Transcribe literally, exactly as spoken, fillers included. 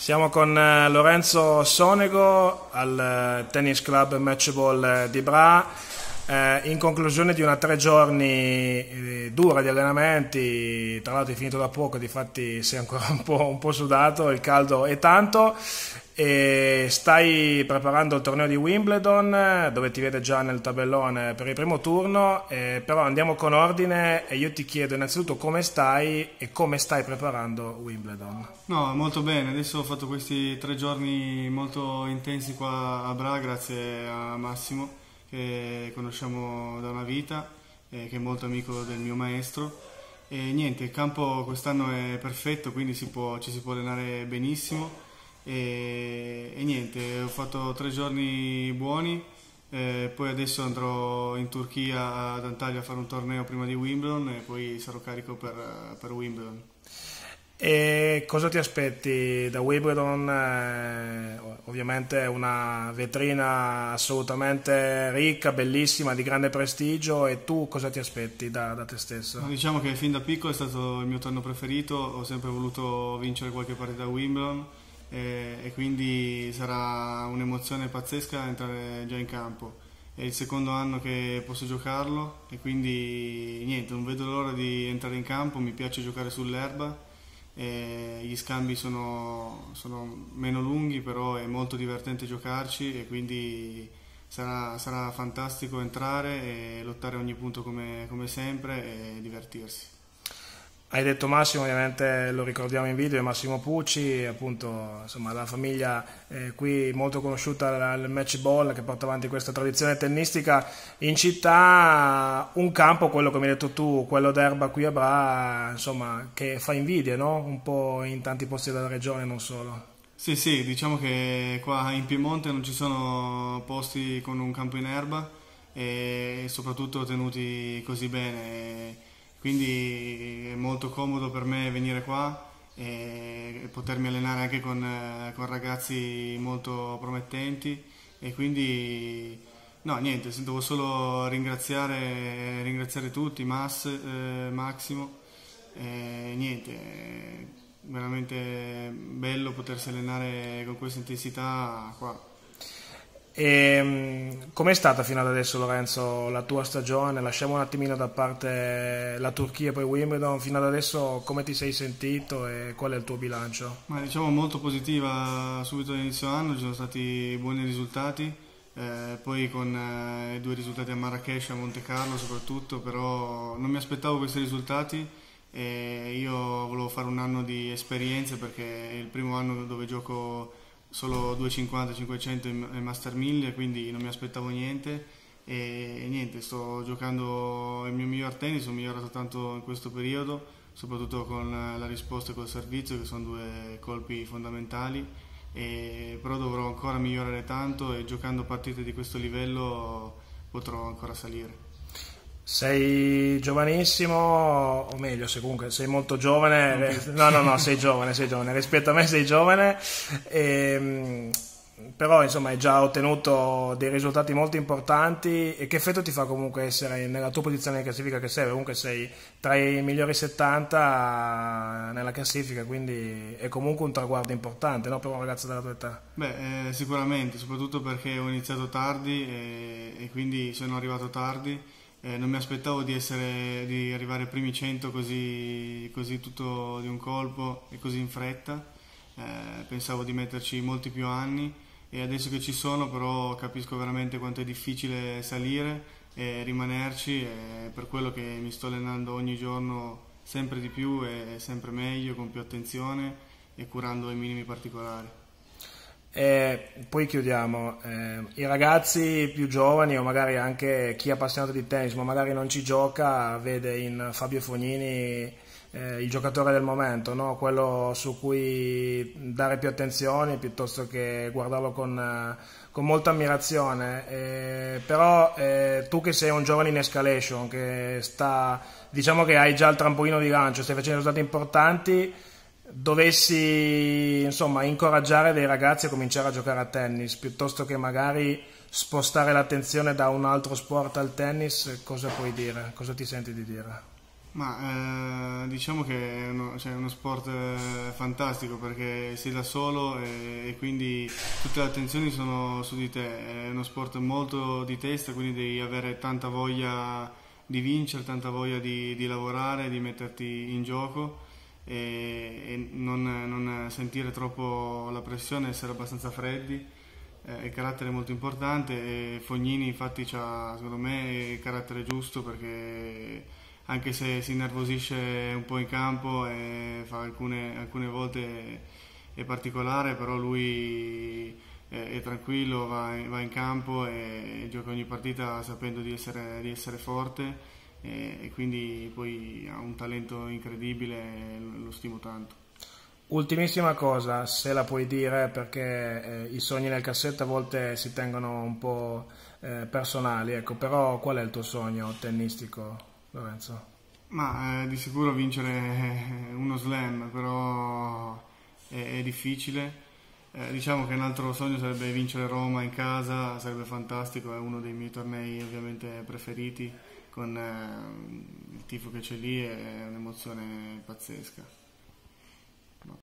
Siamo con eh, Lorenzo Sonego al eh, Tennis Club Matchball di Bra, eh, in conclusione di una tre giorni eh, dura di allenamenti. Tra l'altro è finito da poco, difatti sei ancora un po', un po' sudato, il caldo è tanto, e stai preparando il torneo di Wimbledon, dove ti vede già nel tabellone per il primo turno, eh, però andiamo con ordine e io ti chiedo innanzitutto come stai e come stai preparando Wimbledon. No, molto bene, adesso ho fatto questi tre giorni molto intensi qua a Bra grazie a Massimo, che conosciamo da una vita, eh, che è molto amico del mio maestro, e niente, il campo quest'anno è perfetto, quindi si può, ci si può allenare benissimo. E, e niente, ho fatto tre giorni buoni, eh, poi adesso andrò in Turchia ad Antalya a fare un torneo prima di Wimbledon e poi sarò carico per, per Wimbledon. E cosa ti aspetti da Wimbledon? Eh, ovviamente è una vetrina assolutamente ricca, bellissima, di grande prestigio, e tu cosa ti aspetti da, da te stesso? No, diciamo che fin da piccolo è stato il mio torneo preferito, ho sempre voluto vincere qualche partita a Wimbledon. E quindi sarà un'emozione pazzesca entrare già in campo. È il secondo anno che posso giocarlo e quindi niente, non vedo l'ora di entrare in campo. Mi piace giocare sull'erba, gli scambi sono, sono meno lunghi, però è molto divertente giocarci e quindi sarà, sarà fantastico entrare e lottare ogni punto come, come sempre e divertirsi. Hai detto Massimo, ovviamente lo ricordiamo in video, è Massimo Pucci, appunto, insomma, la famiglia eh, qui molto conosciuta al Matchball, che porta avanti questa tradizione tennistica in città. Un campo, quello come hai detto tu, quello d'erba qui a Bra, insomma, che fa invidia, no? Un po' in tanti posti della regione, non solo. Sì, sì, diciamo che qua in Piemonte non ci sono posti con un campo in erba e soprattutto tenuti così bene. Quindi è molto comodo per me venire qua e potermi allenare anche con, con ragazzi molto promettenti, e quindi no, niente, devo solo ringraziare, ringraziare tutti, Mas, eh, Massimo, e niente, è veramente bello potersi allenare con questa intensità qua. E com'è stata fino ad adesso, Lorenzo, la tua stagione? Lasciamo un attimino da parte la Turchia e poi Wimbledon. Fino ad adesso come ti sei sentito e qual è il tuo bilancio? Ma diciamo molto positiva. Subito all'inizio anno ci sono stati buoni risultati, eh, poi con eh, due risultati a Marrakech, a Monte Carlo soprattutto, però non mi aspettavo questi risultati e io volevo fare un anno di esperienze perché è il primo anno dove gioco solo duecentocinquanta cinquecento e Master mille, quindi non mi aspettavo niente e niente, sto giocando il mio miglior tennis, ho migliorato tanto in questo periodo, soprattutto con la risposta e col servizio, che sono due colpi fondamentali, e però dovrò ancora migliorare tanto e giocando partite di questo livello potrò ancora salire. Sei giovanissimo, o meglio, se comunque sei molto giovane, no no no, sei giovane, sei giovane, rispetto a me sei giovane, e, però insomma hai già ottenuto dei risultati molto importanti. E che effetto ti fa comunque essere nella tua posizione di classifica che sei? Comunque sei tra i migliori settanta nella classifica, quindi è comunque un traguardo importante, no, per un ragazzo della tua età. Beh, eh, sicuramente, soprattutto perché ho iniziato tardi e, e quindi sono arrivato tardi. Eh, non mi aspettavo di, essere, di arrivare ai primi cento così, così tutto di un colpo e così in fretta, eh, pensavo di metterci molti più anni e adesso che ci sono però capisco veramente quanto è difficile salire e rimanerci, e per quello che mi sto allenando ogni giorno sempre di più e sempre meglio, con più attenzione e curando i minimi particolari. E poi chiudiamo, eh, i ragazzi più giovani o magari anche chi è appassionato di tennis ma magari non ci gioca, vede in Fabio Fognini eh, il giocatore del momento, no? Quello su cui dare più attenzione piuttosto che guardarlo con, eh, con molta ammirazione, eh, però eh, tu che sei un giovane in escalation, che sta, diciamo che hai già il trampolino di lancio, stai facendo risultati importanti, dovessi insomma incoraggiare dei ragazzi a cominciare a giocare a tennis piuttosto che magari spostare l'attenzione da un altro sport al tennis, cosa puoi dire? Cosa ti senti di dire? Ma eh, diciamo che è uno, cioè, uno sport eh, fantastico perché sei da solo e, e quindi tutte le attenzioni sono su di te. È uno sport molto di testa, quindi devi avere tanta voglia di vincere, tanta voglia di, di lavorare, di metterti in gioco e, e non, non sentire troppo la pressione, essere abbastanza freddi. Eh, il carattere è molto importante e Fognini infatti ha, secondo me, il carattere giusto perché anche se si innervosisce un po' in campo e fa alcune, alcune volte è particolare, però lui è, è tranquillo, va, va in campo e gioca ogni partita sapendo di essere, di essere forte e, e quindi poi ha un talento incredibile e lo stimo tanto. Ultimissima cosa, se la puoi dire, perché eh, i sogni nel cassetto a volte si tengono un po' eh, personali, ecco, però qual è il tuo sogno tennistico, Lorenzo? Ma eh, di sicuro vincere uno slam, però è, è difficile. Eh, diciamo che un altro sogno sarebbe vincere Roma in casa, sarebbe fantastico, è uno dei miei tornei ovviamente preferiti, con eh, il tifo che c'è lì, è un'emozione pazzesca.